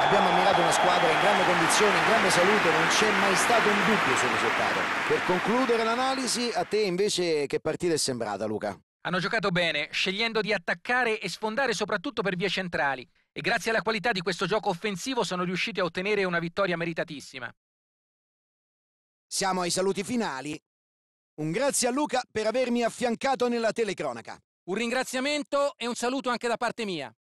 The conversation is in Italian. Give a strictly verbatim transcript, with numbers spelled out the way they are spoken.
Abbiamo ammirato una squadra in grande condizione, in grande salute, non c'è mai stato un dubbio sul risultato. Per concludere l'analisi, a te invece che partita è sembrata, Luca? Hanno giocato bene, scegliendo di attaccare e sfondare soprattutto per vie centrali e grazie alla qualità di questo gioco offensivo sono riusciti a ottenere una vittoria meritatissima. Siamo ai saluti finali. Un grazie a Luca per avermi affiancato nella telecronaca. Un ringraziamento e un saluto anche da parte mia.